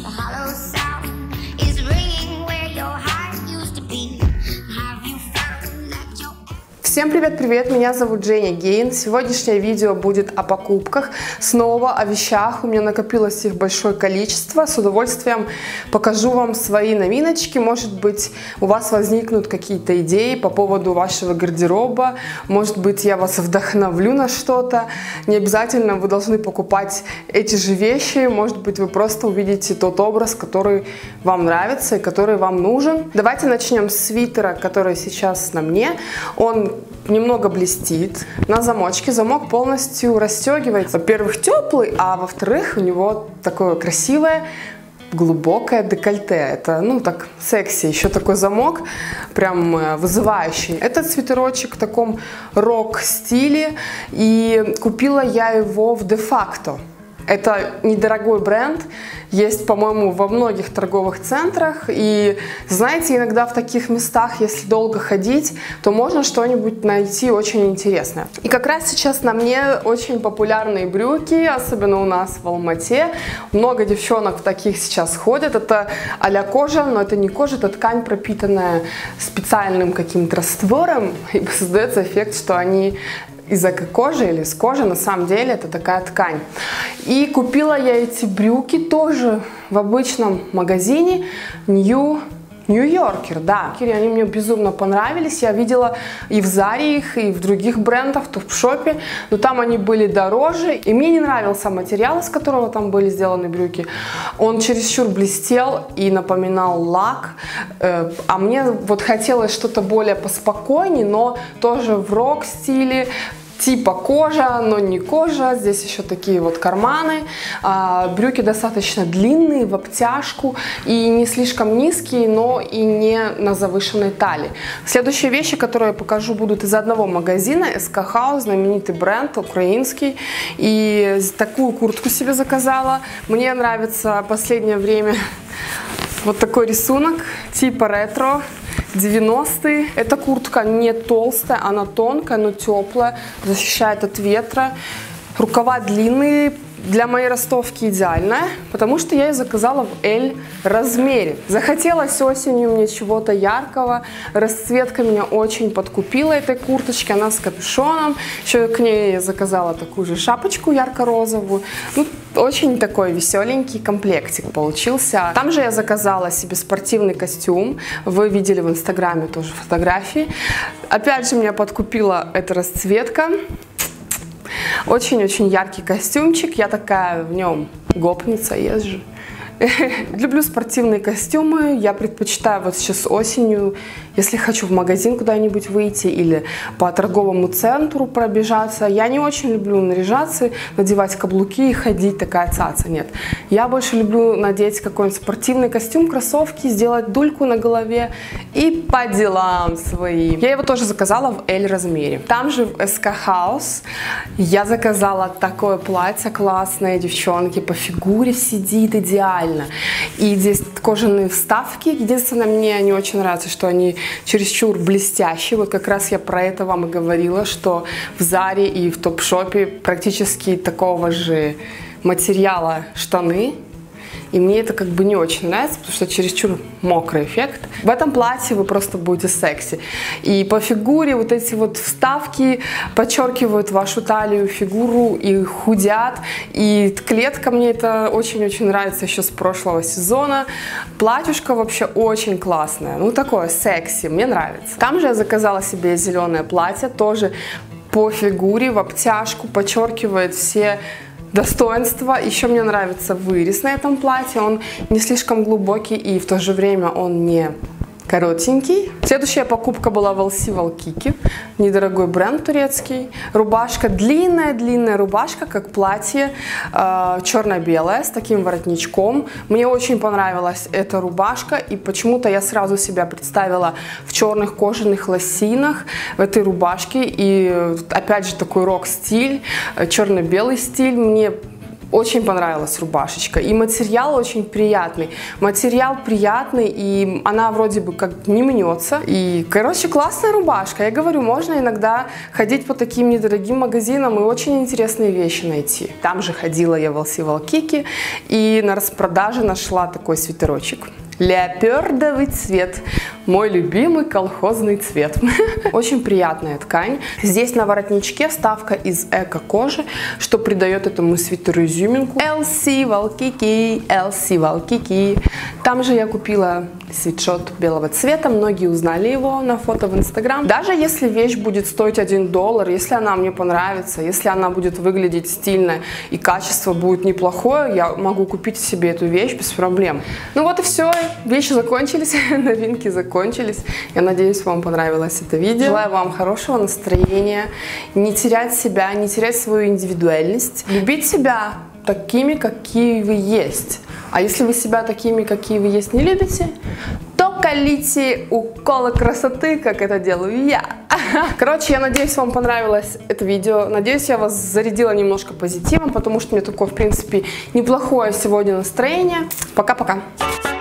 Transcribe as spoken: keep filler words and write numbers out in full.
Всем привет-привет, меня зовут Женя Гейн. Сегодняшнее видео будет о покупках, снова о вещах. У меня накопилось их большое количество. С удовольствием покажу вам свои новиночки. Может быть, у вас возникнут какие-то идеи по поводу вашего гардероба. Может быть, я вас вдохновлю на что-то. Не обязательно вы должны покупать эти же вещи. Может быть, вы просто увидите тот образ, который вам нравится и который вам нужен. Давайте начнем с свитера, который сейчас на мне. Он немного блестит на замочке. Замок полностью расстегивается. Во-первых, теплый, а во-вторых, у него такое красивое глубокое декольте. Это, ну, так секси. Еще такой замок, прям вызывающий. Этот свитерочек в таком рок-стиле. И купила я его в де-факто. Это недорогой бренд, есть, по-моему, во многих торговых центрах. И, знаете, иногда в таких местах, если долго ходить, то можно что-нибудь найти очень интересное. И как раз сейчас на мне очень популярные брюки, особенно у нас в Алмате. Много девчонок в таких сейчас ходят. Это а-ля кожа, но это не кожа, это ткань, пропитанная специальным каким-то раствором. И создается эффект, что они из эко-кожи или из кожи, на самом деле это такая ткань. И купила я эти брюки тоже в обычном магазине New Нью-Йоркер, да. Они мне безумно понравились. Я видела и в Заре их, и в других брендах, в топ-шопе, но там они были дороже. И мне не нравился материал, из которого там были сделаны брюки. Он чересчур блестел и напоминал лак. А мне вот хотелось что-то более поспокойнее, но тоже в рок-стиле. Типа кожа, но не кожа. Здесь еще такие вот карманы. А, брюки достаточно длинные, в обтяжку. И не слишком низкие, но и не на завышенной талии. Следующие вещи, которые я покажу, будут из одного магазина. эс ка House, знаменитый бренд, украинский. И такую куртку себе заказала. Мне нравится в последнее время вот такой рисунок, типа ретро. девяностые. Эта куртка не толстая, она тонкая, но теплая, защищает от ветра. Рукава длинные, для моей ростовки идеальная, потому что я ее заказала в эль размере. Захотелось осенью мне чего-то яркого. Расцветка меня очень подкупила этой курточки, она с капюшоном. Еще к ней я заказала такую же шапочку ярко-розовую. Ну, очень такой веселенький комплектик получился. Там же я заказала себе спортивный костюм. Вы видели в инстаграме тоже фотографии. Опять же меня подкупила эта расцветка. Очень-очень яркий костюмчик. Я такая в нем гопница, езжу. Люблю спортивные костюмы. Я предпочитаю вот сейчас осенью, если хочу в магазин куда-нибудь выйти или по торговому центру пробежаться. Я не очень люблю наряжаться, надевать каблуки и ходить такая цаца. Нет. Я больше люблю надеть какой-нибудь спортивный костюм, кроссовки, сделать дульку на голове и по делам своим. Я его тоже заказала в эль размере. Там же в эс ка House я заказала такое платье классное, девчонки, по фигуре сидит идеально. И здесь кожаные вставки. Единственное, мне не очень нравится, что они чересчур блестящие. Вот как раз я про это вам и говорила, что в Заре и в топ-шопе практически такого же материала штаны. И мне это как бы не очень нравится, потому что чересчур мокрый эффект. В этом платье вы просто будете секси. И по фигуре вот эти вот вставки подчеркивают вашу талию, фигуру и худят. И клетка мне это очень-очень нравится еще с прошлого сезона. Платьюшко вообще очень классное. Ну такое секси, мне нравится. Там же я заказала себе зеленое платье, тоже по фигуре, в обтяжку, подчеркивает все достоинства. Еще мне нравится вырез на этом платье. Он не слишком глубокий и в то же время он не коротенький. Следующая покупка была в эл си Волкики. Недорогой бренд турецкий. Рубашка, длинная-длинная рубашка, как платье, э, черно-белая, с таким воротничком. Мне очень понравилась эта рубашка, и почему-то я сразу себя представила в черных кожаных лосинах в этой рубашке. И опять же такой рок-стиль, черно-белый стиль. Мне Очень понравилась рубашечка. И материал очень приятный. Материал приятный, и она вроде бы как не мнется. И, короче, классная рубашка. Я говорю, можно иногда ходить по таким недорогим магазинам и очень интересные вещи найти. Там же ходила я в эл си Волкики и на распродаже нашла такой свитерочек. Леопардовый цвет. Мой любимый колхозный цвет. Очень приятная ткань. Здесь на воротничке вставка из эко-кожи, что придает этому свитеру изюминку. эл си Волкики, эл си Волкики. Там же я купила свитшот белого цвета. Многие узнали его на фото в Инстаграм. Даже если вещь будет стоить один доллар, если она мне понравится, если она будет выглядеть стильно и качество будет неплохое, я могу купить себе эту вещь без проблем. Ну вот и все. Вещи закончились, новинки закончились. Я надеюсь, вам понравилось это видео. Желаю вам хорошего настроения, не терять себя, не терять свою индивидуальность, любить себя такими, какие вы есть. А если вы себя такими, какие вы есть, не любите, то колите уколы красоты, как это делаю я. Короче, я надеюсь, вам понравилось это видео. Надеюсь, я вас зарядила немножко позитивом, потому что у меня такое, в принципе, неплохое сегодня настроение. Пока-пока.